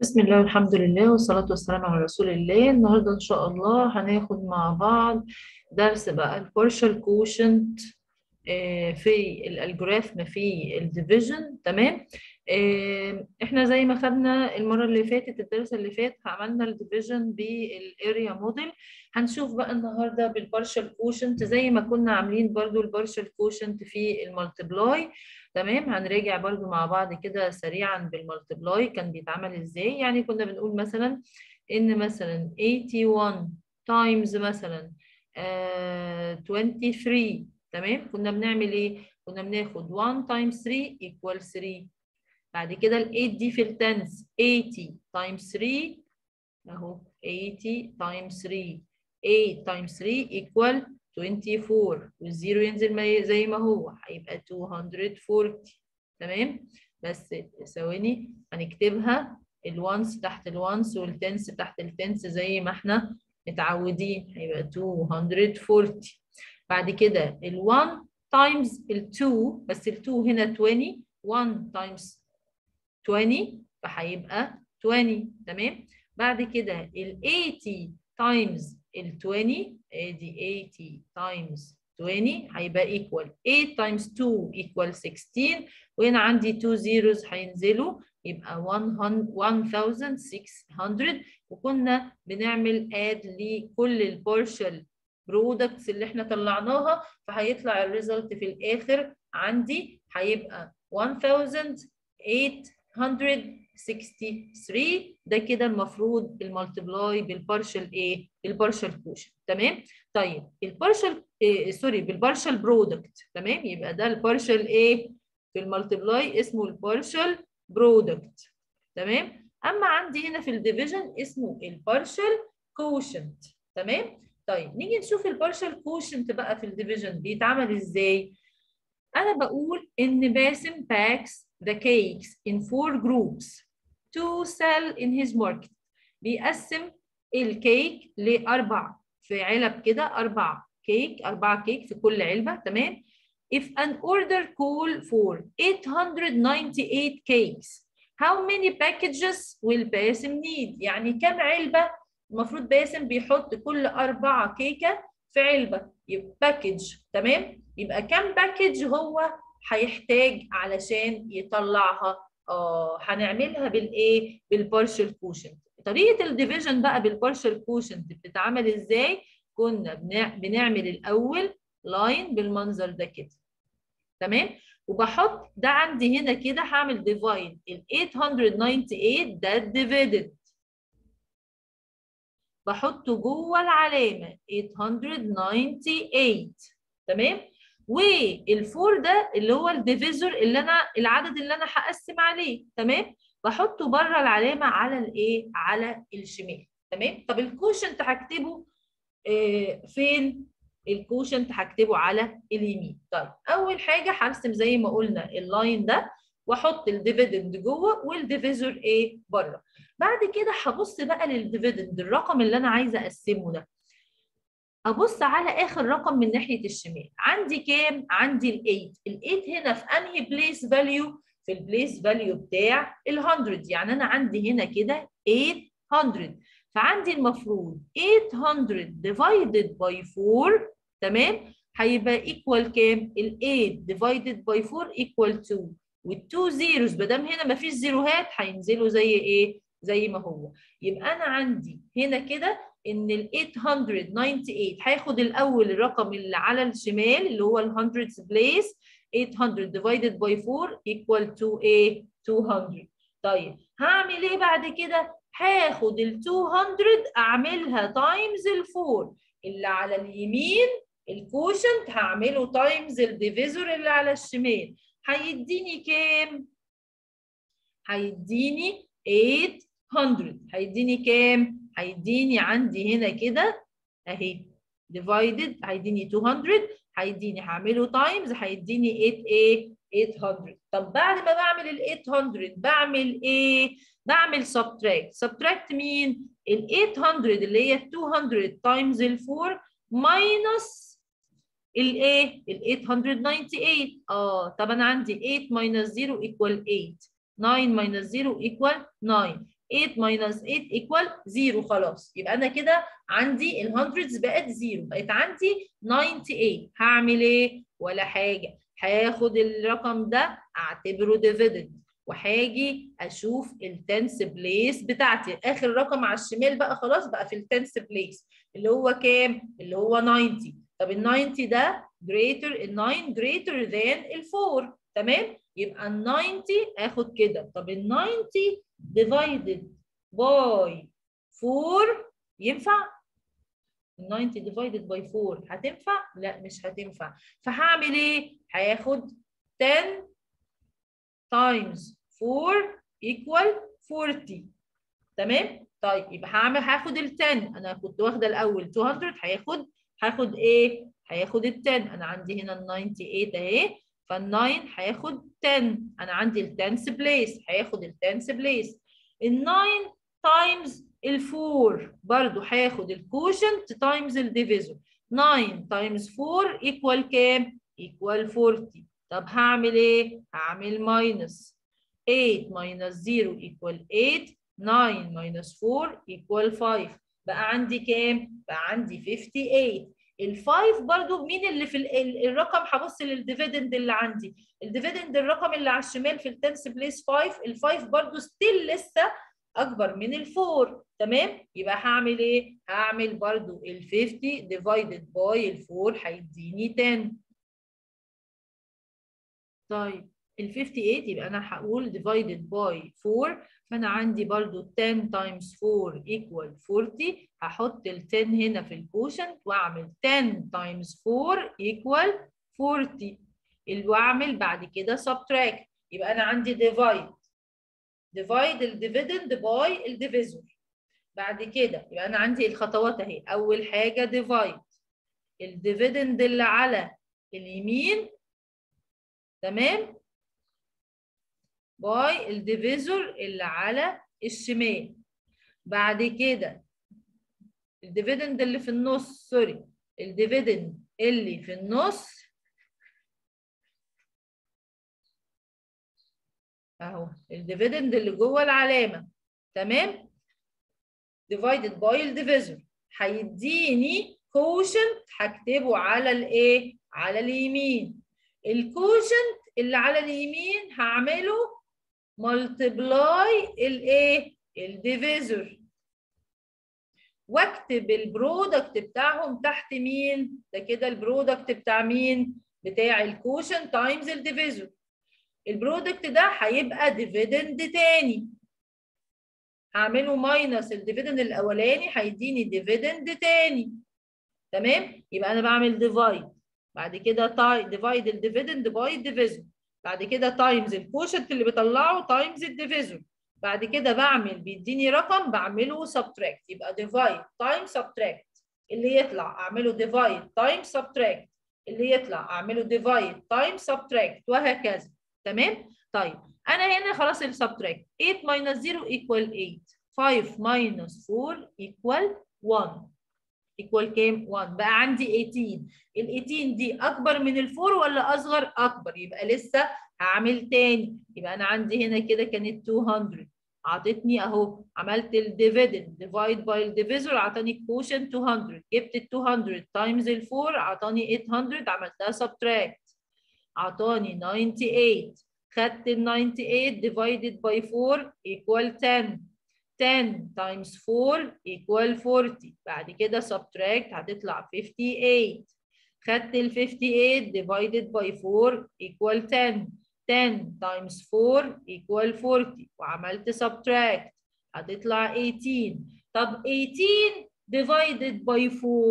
بسم الله والحمد لله والصلاة والسلام على رسول الله. النهاردة إن شاء الله هناخد مع بعض درس بقى البارشال كوشنت في الالجوريثم في الديفيجن. تمام. احنا زي ما خدنا المرة اللي فاتت، الدرس اللي فات عملنا الديفيجن بالاريا موديل. هنشوف بقى النهاردة بالبارشال كوشنت زي ما كنا عاملين برضو البارشال كوشنت في المالتيبلاي. تمام. هنراجع برضو مع بعض كده سريعا بالمالتيبلاي كان بيتعمل ازاي. يعني كنا بنقول مثلا ان مثلا 81 تايمز مثلا 23. تمام. كنا بنعمل ايه؟ كنا بناخد 1 times 3 equal 3. بعد كده ال 8 دي في التنس 80 times 3 اهو 80 times 3. 8 times 3 equal 24 والزيرو ينزل زي ما هو هيبقى 240. تمام. بس ثواني هنكتبها الوانس تحت الوانس والتنس تحت التنس زي ما احنا متعودين، هيبقى 240. بعد كده ال1 times ال2، بس ال2 هنا 20، 1 times 20 فهيبقى 20. تمام. بعد كده ال 80 times ال 20، ادي 80 times 20 هيبقى equal 8 times 2 equal 16. وهنا عندي 2 zeros هينزلوا يبقى 1600. وكنا بنعمل add لكل البارشال برودكتس اللي احنا طلعناها، فهيطلع الريزلت في الاخر عندي هيبقى 1863. ده كده المفروض المالتيبلاي بالبارشال ايه؟ بالبارشال كوشن. تمام. طيب البارشال سوري بالبارشال برودكت. تمام. يبقى ده البارشال ايه؟ في المالتيبلاي اسمه البارشال برودكت. تمام. اما عندي هنا في الديفيجن اسمه البارشال كوشنت. تمام. طيب نيجي نشوف البارشال كوشنت بقى في الديفيجن بيتعمل ازاي. أنا بقول إن باسم packs the cakes in 4 groups to sell in his market. بيقسم الكيك لأربع في علب كده، أربع كيك في كل علبة. تمام. If an order call for 898 cakes, how many packages will باسم need؟ يعني كم علبة المفروض باسم بيحط كل 4 كيكة في علبة؟ يبقى باكج. تمام. يبقى كم باكج هو هيحتاج علشان يطلعها؟ هنعملها بالايه؟ بالبارشال كوشنت. طريقه الديفيجن بقى بالبارشال كوشنت بتتعمل ازاي؟ كنا بنعمل الاول لاين بالمنظر ده كده. تمام. وبحط ده عندي هنا كده هعمل ديفايد ال 898 ده ديفيدد، بحطه جوه العلامه 898. تمام. والفور ده اللي هو الديفيزور اللي انا العدد اللي انا هقسم عليه. تمام. بحطه بره العلامه على الايه؟ على الشمال. تمام. طب الكوشنت هكتبه فين؟ الكوشنت هكتبه على اليمين. طيب اول حاجه هرسم زي ما قلنا اللاين ده واحط الديفيدند جوه والديفيزور ايه؟ بره. بعد كده هبص بقى للديفيدند، الرقم اللي انا عايزه اقسمه ده، ابص على اخر رقم من ناحيه الشمال. عندي كام؟ عندي ال8 هنا في انهي بليس فاليو؟ في البليس فاليو بتاع ال100. يعني انا عندي هنا كده 800. فعندي المفروض 800 divided by 4. تمام. هيبقى ايكوال كام؟ ال8 divided by 4 equal 2. وال2 زيروز ما دام هنا ما فيش زيروهات هينزلوا زي ايه؟ زي ما هو. يبقى انا عندي هنا كده ان ال 898 هاخد الاول الرقم اللي على الشمال اللي هو ال 100 بليس. 800 divided by 4 equal to ايه؟ 200. طيب هعمل ايه بعد كده؟ هاخد ال 200 اعملها تايمز ال 4 اللي على اليمين، الكوشنت هعمله تايمز الديفيزور اللي على الشمال. هيديني كام؟ هيديني 800. هيديني كام؟ هيديني عندي هنا كده اهي ديفايدد، هيديني 200. هيديني هعمله تايمز هيديني 8 ايه؟ 800. طب بعد ما بعمل ال 800 بعمل ايه؟ بعمل سبتراكت مين؟ ال 800 اللي هي 200 تايمز ال 4 ماينس الايه؟ ال 898. طب انا عندي 8 minus 0 equal 8. 9 minus 0 equal 9. 8 minus 8 equal 0. خلاص يبقى انا كده عندي الهندردز بقت 0، بقت عندي 98. هعمل ايه؟ ولا حاجه، هاخد الرقم ده اعتبره ديفيدند، وهاجي اشوف التنس بليس بتاعتي. اخر رقم على الشمال بقى خلاص بقى في التنس بليس اللي هو كام؟ اللي هو 90. طب ال 90 ده ال 9 greater than ال 4. تمام؟ يبقى ال 90 اخد كده. طب ال 90 divided by 4 ينفع؟ ال 90 divided by 4 هتنفع؟ لا مش هتنفع. فهعمل ايه؟ هاخد 10 times 4 equal 40. تمام؟ طيب يبقى هاخد ال 10. انا كنت واخده الاول 200، هاخد ايه؟ هياخد ال 10. انا عندي هنا ال 98 اهي، فال 9 هياخد 10. انا عندي ال 10 بليس، هياخد ال 10 بليس. ال 9 تايمز ال 4 برضه هياخد الكوشنت تايمز الديفيزور. 9 تايمز 4 ايكوال كام؟ ايكوال 40. طب هعمل ايه؟ هعمل ماينس 8 minus 0 equal 8. 9 minus 4 equal 5. بقى عندي كام؟ بقى عندي 58. ال5 برضو مين اللي في الرقم؟ هبص للديفيدند اللي عندي. الديفيدند الرقم اللي على الشمال في التنس بليس 5. ال5 برضو ستيل لسه اكبر من ال4. تمام؟ يبقى هعمل ايه؟ هعمل برضو ال50 divided by ال4 هيديني 10. طيب ال 58 يبقى انا هقول divided by 4. فانا عندي برضو 10 times 4 equal 40. هحط ال 10 هنا في الكوشنت واعمل 10 times 4 equal 40. واعمل بعد كده subtract. يبقى انا عندي divide الديفيدند باي الديفيزور. بعد كده يبقى انا عندي الخطوات اهي. اول حاجه divide الديفيدند اللي على اليمين، تمام، باي الديفيزور اللي على الشمال. بعد كده الديفيدند اللي في النص، سوري، الديفيدند اللي في النص اهو، الديفيدند اللي جوه العلامه، تمام، ديفايدد باي الديفيزور هيديني كوشنت هكتبه على الايه؟ على اليمين. الكوشنت اللي على اليمين هعمله ملتبلاي الايه؟ الديفيزور، واكتب البرودكت بتاعهم تحت مين؟ ده كده البرودكت بتاع مين؟ بتاع الكوشن تايمز الديفيزور. البرودكت ده هيبقى ديفيدند تاني، هعمله ماينس الديفيدند الاولاني هيديني ديفيدند تاني. تمام؟ يبقى انا بعمل ديفايد، بعد كده ديفايد الديفيدند باي الديفيزور، بعد كده تايمز الكوشنت اللي بيطلعه تايمز الديفيزور، بعد كده بعمل بيديني رقم بعمله سبتراكت. يبقى ديفايد تايم سبتراكت، اللي يطلع اعمله ديفايد تايم سبتراكت، اللي يطلع اعمله ديفايد تايم سبتراكت، وهكذا. تمام؟ طيب انا هنا خلاص السبتراكت 8 minus 0 equal 8. 5 minus 4 equal 1. ايكوال كام؟ 1. بقى عندي 18. ال 18 دي اكبر من ال 4 ولا اصغر؟ اكبر، يبقى لسه هعمل تاني. يبقى انا عندي هنا كده كانت 200، اعطتني اهو، عملت الديفيدند ديفايد باي الديفيزور اعطاني الكوشن 200. جبت ال 200 تايمز ال 4 اعطاني 800، عملتها سبتراكت اعطاني 98. خدت ال 98 ديفايدد باي 4 ايكوال 10. 10 times 4 equal 40. بعد كده subtract هتطلع 58. خدت ال 58 divided by 4 equal 10. 10 times 4 equal 40 وعملت subtract هتطلع 18. طب 18 divided by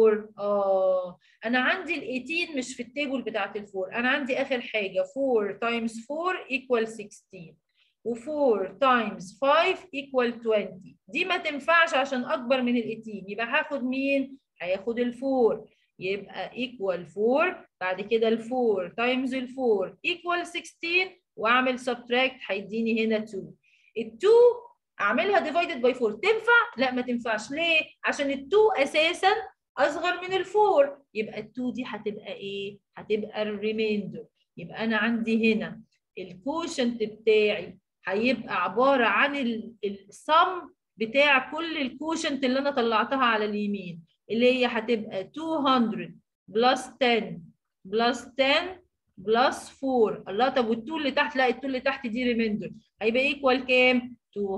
4 انا عندي ال 18 مش في التيبل بتاعت ال 4، انا عندي اخر حاجه 4 times 4 equal 16 و4 times 5 equal 20. دي ما تنفعش عشان اكبر من ال 18. يبقى هاخد مين؟ هياخد ال 4. يبقى equal 4. بعد كده ال 4 times ال 4 equal 16 واعمل subtract هيديني هنا 2. ال 2 اعملها divided by 4 تنفع؟ لا ما تنفعش. ليه؟ عشان ال 2 اساسا اصغر من ال 4. يبقى ال 2 دي هتبقى ايه؟ هتبقى الريميندر. يبقى انا عندي هنا الكوشنت بتاعي هيبقى عباره عن السم بتاع كل الكوشنت اللي انا طلعتها على اليمين، اللي هي هتبقى 200 بلس 10 بلس 10 بلس 4. الله، طب والتو اللي تحت؟ لا، التو اللي تحت دي ريميندر، هيبقى ايكوال كام؟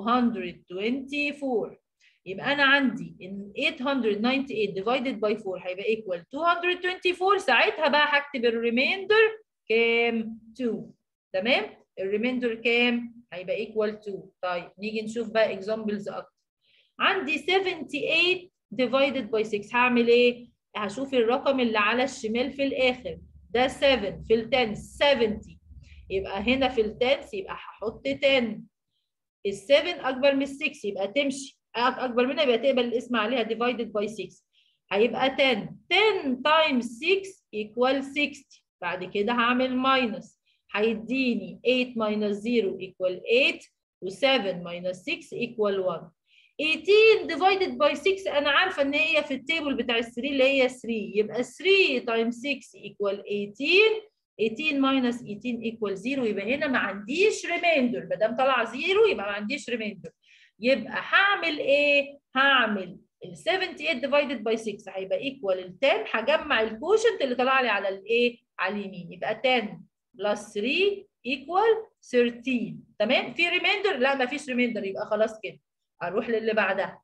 224. يبقى انا عندي ان 898 ديفايدد باي 4 هيبقى ايكوال 224. ساعتها بقى هكتب الريميندر كام؟ 2. تمام؟ الريميندر كام؟ هيبقى ايكوال 2. طيب نيجي نشوف بقى اكزامبلز اكتر. عندي 78 ديفايدد باي 6، هعمل ايه؟ هشوف الرقم اللي على الشمال في الاخر ده 7 في التنس 70، يبقى هنا في التنس يبقى هحط 10. ال7 اكبر من ال6 يبقى تمشي، اكبر منها يبقى تقبل الاسم عليها ديفايدد باي 6. هيبقى 10 تايمز 6 ايكوال 60. بعد كده هعمل ماينس، هيديني 8 ماينس 0 ايكوال 8 و7 ماينس 6 ايكوال 1. 18 ديفايدد باي 6 انا عارفه ان هي في التيبل بتاع ال 3 اللي هي 3، يبقى 3 تايمز 6 ايكوال 18. 18 ماينس 18 ايكوال 0. يبقى هنا ما عنديش ريميندر، ما دام طلع 0 يبقى ما عنديش ريميندر. يبقى هعمل ايه؟ هعمل ال 78 ديفايدد باي 6 هيبقى ايكوال ال 10. هجمع الكوشنت اللي طلع لي على الايه؟ على اليمين، يبقى 10 بلس 3 ايكوال 13. تمام؟ في ريميندر؟ لا ما فيش ريميندر، يبقى خلاص كده. اروح للي بعدها.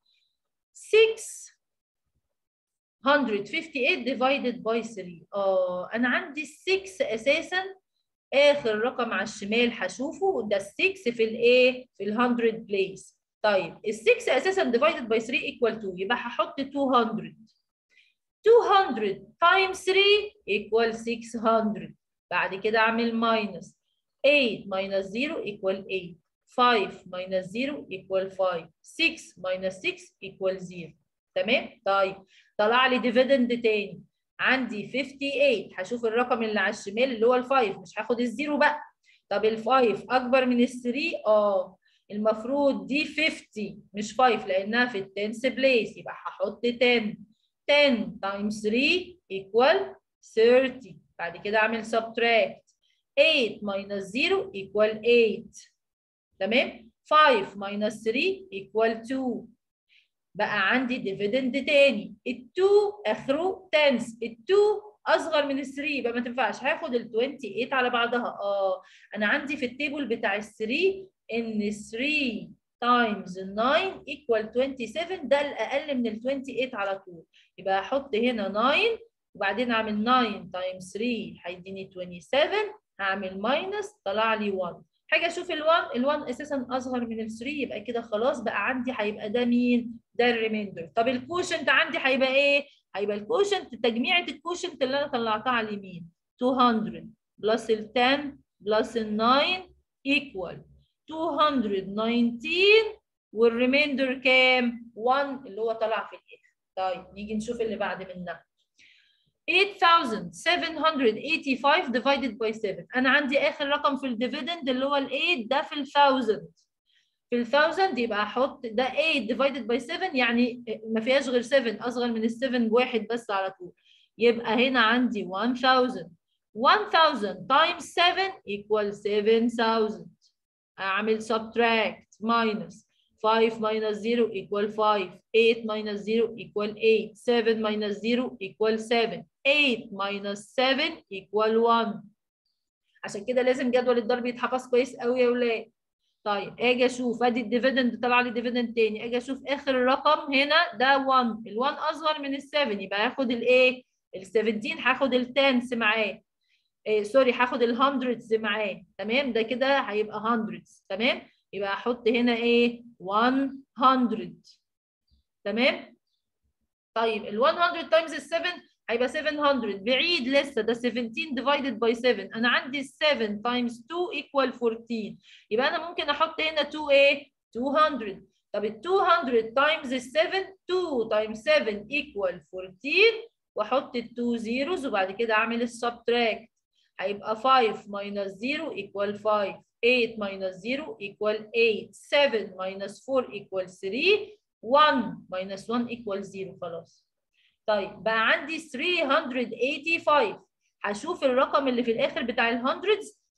658 divided by 3. انا عندي ال 6 اساسا اخر رقم على الشمال هشوفه ده ال 6 في الايه؟ في ال 100 بليس. طيب ال 6 اساسا divided by 3 equal 2، يبقى هحط 200. 200 times 3 equal 600. بعد كده اعمل ماينس، 8 minus 0 equal 8. 5 minus 0 equal 5. 6 minus 6 equal 0. تمام؟ طيب طلع لي ديفيدند تاني. عندي 58، هشوف الرقم اللي على الشمال اللي هو ال5، مش هاخد الزيرو بقى. طب ال5 اكبر من ال3؟ المفروض دي 50 مش 5 لانها في التنس بليس، يبقى هحط 10. 10 times 3 equal 30. بعد كده اعمل subtract. 8 minus 0 equal 8. تمام؟ 5 minus 3 equal 2. بقى عندي ديفيدند تاني. ال2 اخره تنس، ال2 اصغر من ال3 يبقى ما تنفعش، هاخد ال28 على بعضها. انا عندي في التيبل بتاع ال3 ان 3 تايمز 9 equal 27، ده الاقل من ال28 على طول، يبقى هحط هنا 9 وبعدين اعمل 9 تايمز 3 هيديني 27. هعمل ماينس، طلع لي 1. حاجه اشوف ال1 اساسا اصغر من ال3، يبقى كده خلاص بقى عندي هيبقى ده مين؟ ده الريميندر. طب الكوشنت عندي هيبقى ايه؟ هيبقى الكوشنت تجميعة الكوشنت اللي انا طلعتها على اليمين 200 بلس ال 10 بلس ال 9 ايكوال 219، والريميندر كام؟ 1 اللي هو طلع في الاخر. طيب نيجي نشوف اللي بعد منها. 8785 divided by 7. انا عندي اخر رقم في الديفيدند اللي هو ال8 ده في ال1000. في ال1000 يبقى احط ده 8 divided by 7، يعني ما فيهاش غير 7 اصغر من ال7 بواحد بس على طول، يبقى هنا عندي 1000. 1000 times 7 equal 7000. اعمل subtract minus 5 minus 0 equal 5. 8 minus 0 equal 8. 7 minus 0 equal 7. 8 minus 7 equal 1. عشان كده لازم جدول الضرب يتحفظ كويس قوي يا ولاد. طيب اجي اشوف ادي الديفيدند طلع لي ديفيدند تاني، اجي اشوف اخر رقم هنا ده 1. ال1 اصغر من ال7 يبقى هاخد الايه؟ ال17 هاخد التنس معاه. سوري هاخد ال100 معاه. تمام؟ ده كده هيبقى 100. تمام؟ يبقى احط هنا ايه؟ 100. تمام؟ طيب ال100 تايمز ال7 هيبقى 700. بعيد لسه، ده 17 divided by 7. انا عندي 7 تايمز 2 equal 14، يبقى انا ممكن احط هنا 2 ايه؟ 200. طب ال 200 تايمز ال 7، 2 تايمز 7 equal 14، واحط ال 2 zeros وبعد كده اعمل السبتراكت. هيبقى 5 minus 0 equal 5. 8 minus 0 equal 8. 7 minus 4 equal 3. 1 minus 1 equal 0. خلاص. طيب بقى عندي 385. هشوف الرقم اللي في الاخر بتاع ال100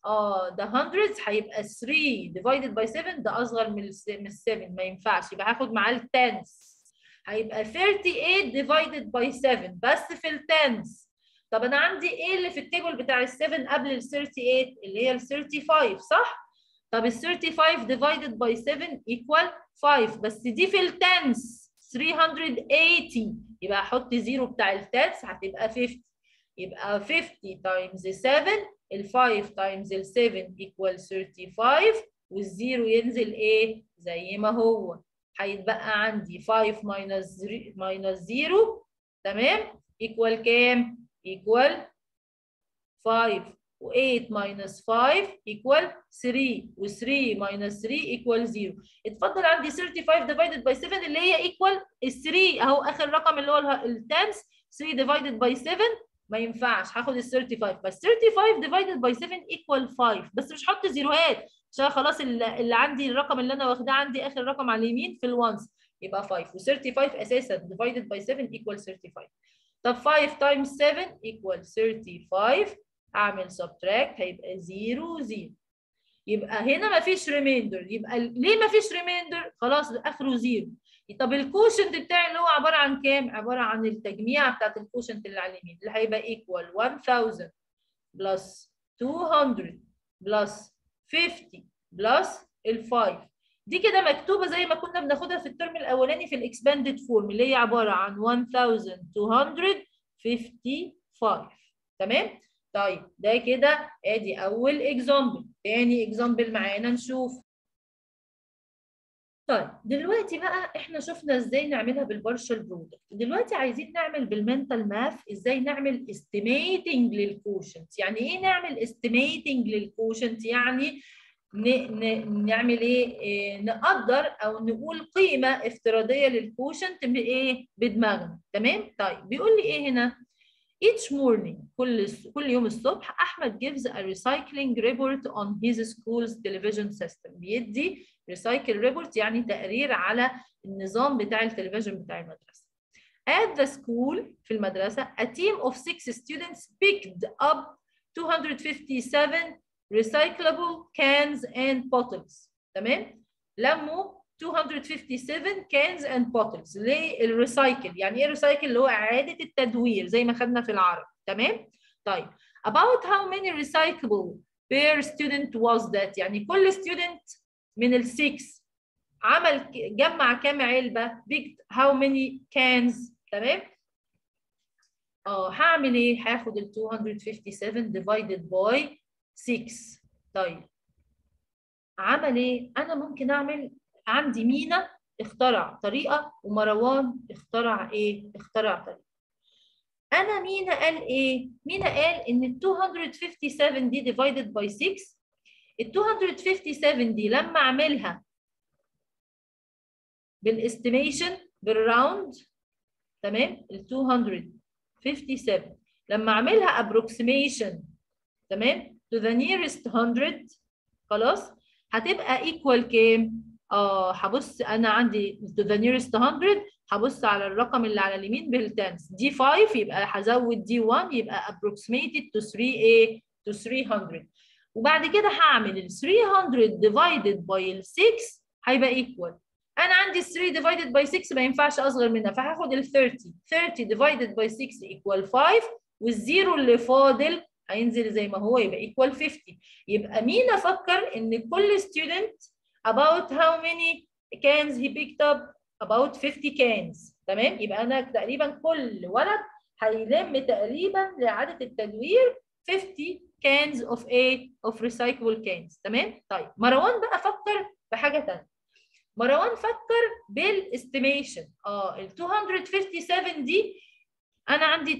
ده hundreds هيبقى 3 divided by 7 ده اصغر من ال 7 ما ينفعش، يبقى هاخد معاه التنس. هيبقى 38 divided by 7 بس في التنس. طب انا عندي ايه اللي في التيبل بتاع ال 7 قبل ال 38 اللي هي ال 35 صح؟ طب ال 35 divided by 7 equal 5 بس دي في التنس 380 يبقى احط زيرو بتاع التنس هتبقى 50 يبقى 50 times 7 ال 5 times ال 7 equal 35 والزيرو ينزل ايه؟ زي ما هو. هيتبقى عندي 5 minus 0 تمام؟ equal كام؟ equal 5 و8 minus 5 equal 3 و3 minus 3 equal 0. اتفضل عندي 35 divided by 7 اللي هي equal ال 3 اهو اخر رقم اللي هو التنس 3 divided by 7 ما ينفعش هاخد ال 35 بس 35 divided by 7 equal 5 بس مش هحط زيروهات عشان خلاص اللي عندي الرقم اللي انا واخداه عندي اخر رقم على اليمين في الوانس يبقى 5 و35 اساسا divided by 7 equal 35. طب 5 times 7 equal 35 اعمل subtract هيبقى 0 0 يبقى هنا مفيش ريميندر. يبقى ليه مفيش ريميندر؟ خلاص اخره 0. طب الكوشنت بتاعي اللي هو عباره عن كام؟ عباره عن التجميعه بتاعت الكوشنت اللي على اليمين اللي هيبقى ايكوال 1000 بلس 200 بلس 50 بلس ال 5 دي كده مكتوبه زي ما كنا بناخدها في الترم الاولاني في الاكسباندد فورم اللي هي عباره عن 1255 تمام؟ طيب ده كده ادي اول اكزامبل. تاني اكزامبل معانا نشوف. طيب دلوقتي بقى احنا شفنا ازاي نعملها بالبارشال برودكت، دلوقتي عايزين نعمل بالمنتال ماث ازاي نعمل استيميتنج للكوشنت. يعني ايه نعمل استيميتنج للكوشنت؟ يعني نعمل ايه؟ نقدر او نقول قيمه افتراضيه للكوشنت بايه؟ بدماغنا. تمام؟ طيب بيقول لي ايه هنا؟ Each morning كل يوم الصبح أحمد gives a recycling report on his school's television system. بيدي recycle report يعني تقرير على النظام بتاع التلفزيون بتاع المدرسة. At the school في المدرسة a team of 6 students picked up 257 recyclable cans and bottles. تمام؟ لموا 257 cans and bottles للريسايكل. يعني ايه ريسايكل؟ اللي هو اعاده التدوير زي ما خدنا في العربي. تمام؟ طيب about how many recyclable per student was that؟ يعني كل student من ال 6 جمع كام علبه؟ picked how many cans؟ تمام؟ هعمل ايه؟ هاخد ال 257 divided by 6. طيب عمل ايه؟ انا ممكن اعمل عندي مينا اخترع طريقه ومروان اخترع ايه؟ اخترع طريقه. انا مينا قال ايه؟ مينا قال ان ال 257 دي divided by 6 ال 257 دي لما اعملها بالاستيميشن بالراوند تمام؟ ال 257 لما اعملها approximation تمام؟ to the nearest 100 خلاص هتبقى equal كام؟ هبص انا عندي to the nearest 100 هبص على الرقم اللي على اليمين بالتنس دي 5 يبقى هزود دي 1 يبقى approximated to 3 ايه؟ to 300 وبعد كده هعمل ال 300 divided by ال 6 هيبقى equal. انا عندي 3 divided by 6 ما ينفعش اصغر منها فهاخد ال 30 divided by 6 equal 5 والزيرو اللي فاضل هينزل زي ما هو يبقى equal 50. يبقى مين افكر ان كل student about how many cans he picked up about 50 cans. تمام؟ يبقى انا تقريبا كل ولد هيلم تقريبا لاعاده التدوير 50 cans of of recyclable cans. تمام؟ طيب مروان بقى فكر بحاجه ثانيه. مروان فكر بالاستيميشن. ال 257 دي انا عندي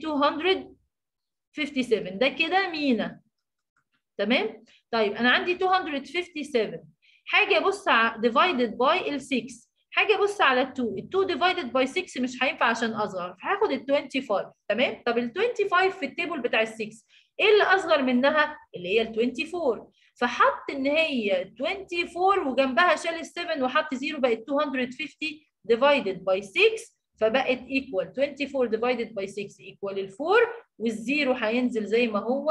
257 ده كده مينا. تمام؟ طيب انا عندي 257 حاجه ابص على divided by ال 6 حاجه ابص على ال 2 ال 2 divided by 6 مش هينفع عشان اصغر فهاخد ال 25. تمام؟ طب ال 25 في التيبل بتاع ال 6 ايه اللي اصغر منها؟ اللي هي ال 24 فحط ان هي 24 وجنبها شال ال 7 وحط 0 بقت 250 divided by 6 فبقت equal 24 divided by 6 equal ال 4 والزيرو هينزل زي ما هو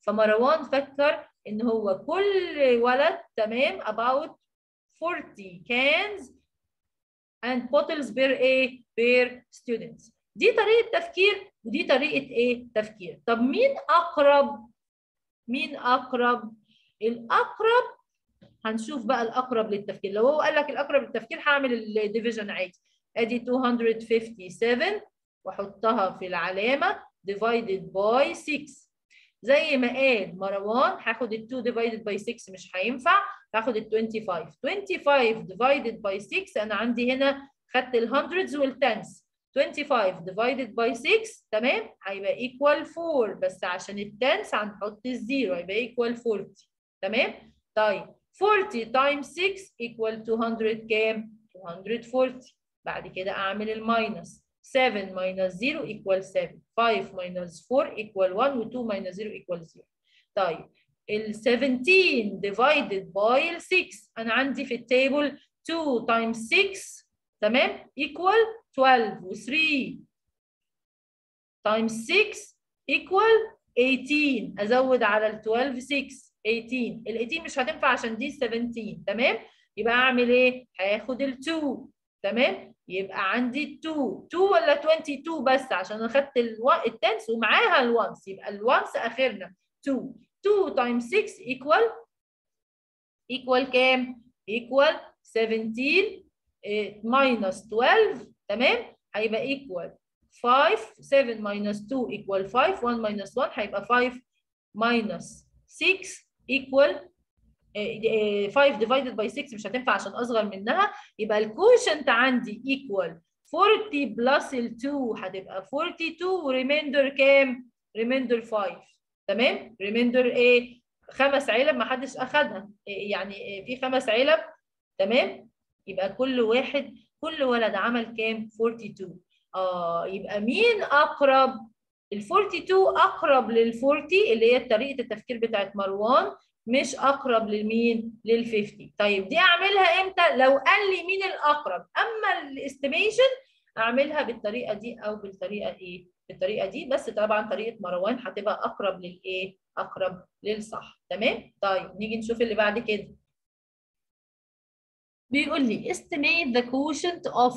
فمروان فكر ان هو كل ولد تمام about 40 cans and bottles per ايه per students. دي طريقه تفكير ودي طريقه ايه تفكير. طب مين اقرب؟ مين اقرب؟ الاقرب هنشوف بقى الاقرب للتفكير. لو هو قال لك الاقرب للتفكير هعمل الديفيجن عادي. ادي 257 واحطها في العلامه divided by 6. زي ما قال مروان هاخد ال 2 divided by 6 مش هينفع، هاخد ال 25. 25 divided by 6 انا عندي هنا خدت ال hundreds والتنس. 25 divided by 6 تمام هيبقى equal 4 بس عشان التنس هنحط الزيرو هيبقى equal 40 تمام. طيب 40 times 6 equal 200 كام؟ 240. بعد كده اعمل الماينس 7 minus 0 equal 7 5 minus 4 equal 1 و 2 minus 0 equal 0. طيب ال 17 divided by 6 انا عندي في التيبل 2 times 6 تمام equal 12 و 3 times 6 equal 18. ازود على ال 12 6 18. ال 18 مش هتنفع عشان دي 17 تمام. يبقى اعمل ايه؟ هاخد ال 2 تمام. يبقى عندي 2 ولا 22 بس عشان انا خدت التنس ومعاها الونس يبقى الونس اخرنا 2. 2 times 6 equal كام؟ equal 17 minus 12 تمام هيبقى equal 5. 7 minus 2 equal 5. 1 minus 1 هيبقى 5 minus 6 equal 5 divided by 6 مش هتنفع عشان اصغر منها. يبقى الكوشنت عندي equal 40 plus ال 2 هتبقى 42 وريميندر كام؟ ريميندر 5 تمام. ريميندر ايه؟ 5 علب ما حدش اخدها يعني في 5 علب تمام. يبقى كل ولد عمل كام؟ 42. يبقى مين اقرب؟ ال 42 اقرب لل 40 اللي هي طريقه التفكير بتاعت مروان مش اقرب لمين؟ لل 50. طيب دي اعملها امتى؟ لو قال لي مين الاقرب. اما الاستيميشن اعملها بالطريقه دي او بالطريقه ايه؟ بالطريقه دي بس طبعا طريقه مروان هتبقى اقرب للايه؟ اقرب للصح تمام. طيب نيجي نشوف اللي بعد كده. بيقول لي estimate the quotient of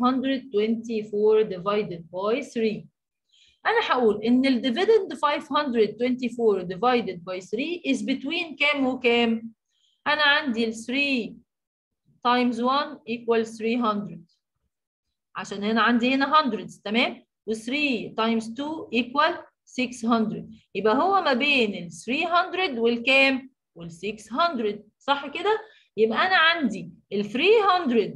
524 divided by 3. أنا هقول إن ال dividend 524 divided by 3 is between كام وكام؟ أنا عندي ال 3 times 1 equals 300 عشان هنا عندي هنا hundreds تمام؟ و 3 times 2 equal 600. يبقى هو ما بين ال 300 والكام؟ وال 600 صح كده؟ يبقى أنا عندي ال 300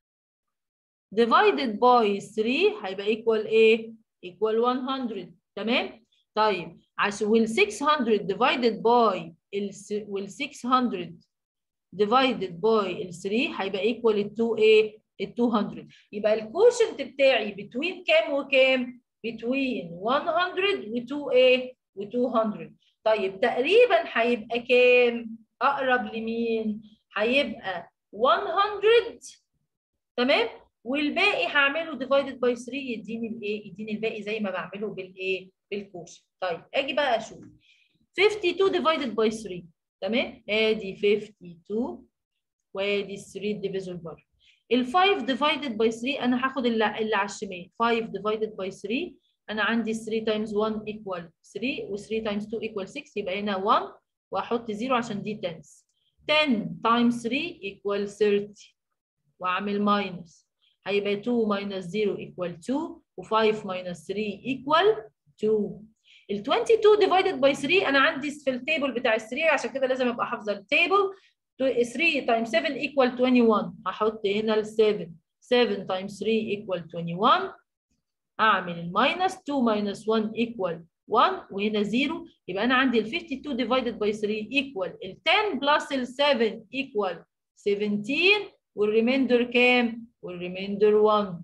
divided by 3 هيبقى equal إيه؟ equal 100 تمام؟ طيب عشان وال 600 divided by وال 600 divided by ال 3 هيبقى equal ال 2 إيه؟ ال 200. يبقى الكوشنت بتاعي between كام وكام؟ between 100 و 2 إيه؟ و 200. طيب تقريبا هيبقى كام؟ أقرب لمين؟ هيبقى 100 تمام؟ والباقي هعمله divided by 3 يديني الايه؟ يديني الباقي زي ما بعمله بالايه؟ بالكوشن. طيب اجي بقى اشوف 52 divided by 3 تمام؟ ادي 52 وادي 3 ديفيزور بره. ال 5 divided by 3 انا هاخد اللي على الشمال 5 divided by 3 انا عندي 3 times 1 equal 3 و 3 times 2 equal 6 يبقى هنا 1 واحط 0 عشان دي تنس. 10 times 3 equal 30 واعمل ماينس هيبقى 2 minus 0 equal 2 و5 minus 3 equal 2. ال 22 divided by 3 انا عندي في التيبل بتاع ال 3 عشان كده لازم ابقى حافظه التيبل. 3 times 7 equal 21 هحط هنا ال 7 7 times 3 equal 21 اعمل الماينس 2 minus 1 equal 1 وهنا 0 يبقى انا عندي ال 52 divided by 3 equal ال 10 plus ال 7 equal 17 والريميندر كام؟ والريميندر 1.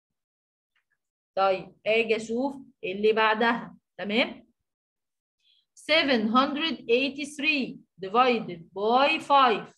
طيب اجي اشوف اللي بعدها تمام؟ 783 divided by 5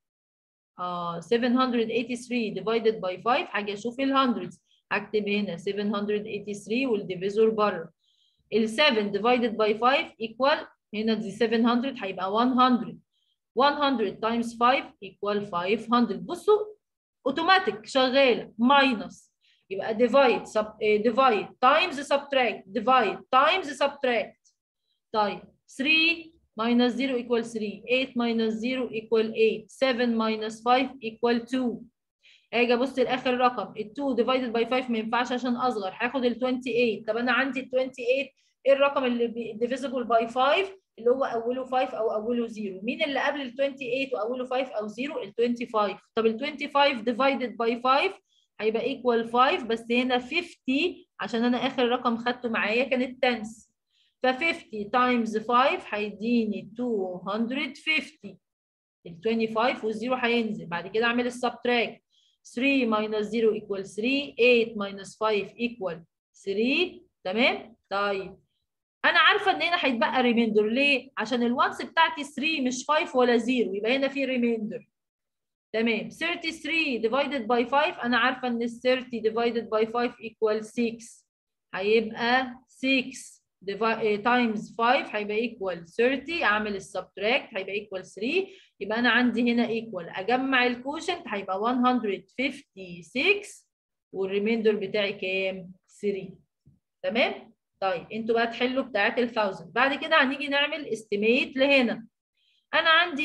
783 divided by 5 هاجي اشوف ال hundreds هكتب هنا 783 والديفيزور بره. ال 7 divided by 5 equal هنا دي 700 هيبقى 100. 100 times 5 equal 500. بصوا اوتوماتيك شغاله. ماينس يبقى divide divide times subtract divide times subtract. طيب 3 minus 0 equal 3. 8 minus 0 equal 8. 7 minus 5 equal 2. اجي ابص لاخر رقم ال 2 divided by 5 ما ينفعش عشان اصغر، هاخد ال 28. طب انا عندي ال 28 ايه الرقم اللي divisible by 5 اللي هو اوله 5 او اوله 0؟ مين اللي قبل ال 28 واوله 5 او 0؟ ال 25. طب ال 25 divided by 5 هيبقى equal 5، بس هنا 50 عشان انا اخر رقم خدته معايا كانت تنس. ف 50 times 5 هيديني 250. ال 25 والزيرو هينزل. بعد كده اعمل السبتراكت. 3 minus 0 equal 3. 8 minus 5 equal 3. تمام؟ طيب انا عارفه ان هنا هيتبقى ريميندر. ليه؟ عشان الوانس بتاعتي 3 مش 5 ولا 0، يبقى هنا في ريميندر. تمام. 33 divided by 5 انا عارفه ان ال 30 divided by 5 equal 6. هيبقى 6 times 5 هيبقى equal 30. اعمل السبتراكت هيبقى equal 3. يبقى انا عندي هنا equal، اجمع الكوشنت هيبقى 156 والريميندر بتاعي كام؟ 3. تمام؟ طيب انتوا بقى تحلوا بتاعت ال 1000. بعد كده هنيجي نعمل استيميت لهنا. انا عندي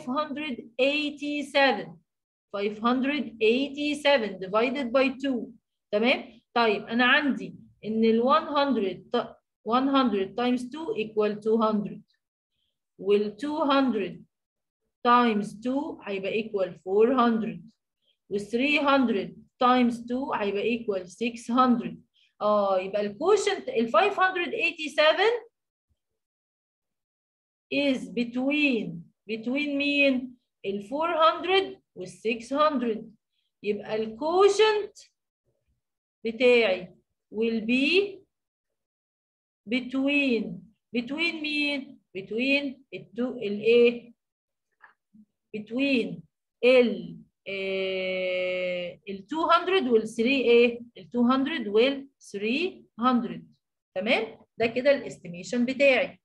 587. 587 divided by 2. تمام؟ طيب انا عندي ان ال 100 times 2 equal 200. وال 200 times 2 هيبقى equal 400. وال 300 times 2 هيبقى equal 600. يبقى الكوشنت ال 587 is between مين؟ ال 400 وال 600. يبقى الكوشنت بتاعي will be between مين؟ between الايه؟ between ال 200 وال 3 ايه؟ ال 200 وال 300. تمام؟ ده كده الاستيميشن بتاعي.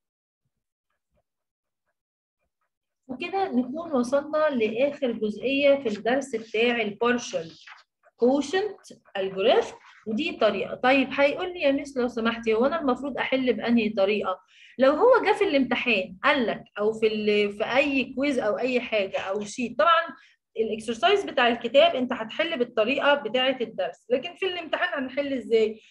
وكده نكون وصلنا لاخر جزئيه في الدرس بتاع البارشل كوشنت الجوريثم، ودي طريقه. طيب هيقول لي يا ميس لو سمحتي هو انا المفروض احل بانهي طريقه؟ لو هو جه في الامتحان قال لك او في اي كويز او اي حاجه او شيت، طبعا الاكسرسايز بتاع الكتاب انت هتحل بالطريقه بتاعه الدرس، لكن في الامتحان هنحل ازاي؟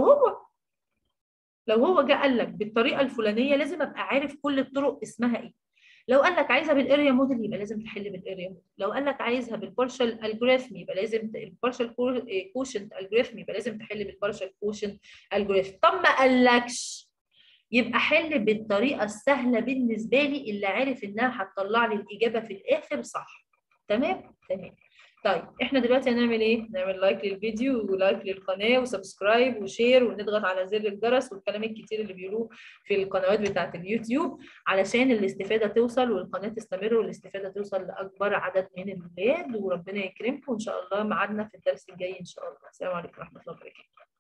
لو هو جه قال لك بالطريقه الفلانيه لازم ابقى عارف كل الطرق اسمها ايه. لو قال لك عايزها بالاريا موديل يبقى لازم تحل بالاريا موديل. لو قال لك عايزها بالبارشال الجوريثم يبقى لازم البارشال كوشنت الجوريثم يبقى لازم تحل بالبارشال كوشنت الجوريثم. طب ما قالكش يبقى حل بالطريقه السهله بالنسبه لي اللي عارف انها هتطلع لي الاجابه في الاخر صح. تمام؟ تمام. طيب احنا دلوقتي هنعمل ايه؟ نعمل لايك للفيديو ولايك للقناه وسبسكرايب وشير ونضغط على زر الجرس والكلام الكتير اللي بيقولوه في القنوات بتاعت اليوتيوب علشان الاستفاده توصل والقناه تستمر والاستفاده توصل لاكبر عدد من الولاد. وربنا يكرمكم ان شاء الله. ميعادنا في الدرس الجاي ان شاء الله. السلام عليكم ورحمه الله وبركاته.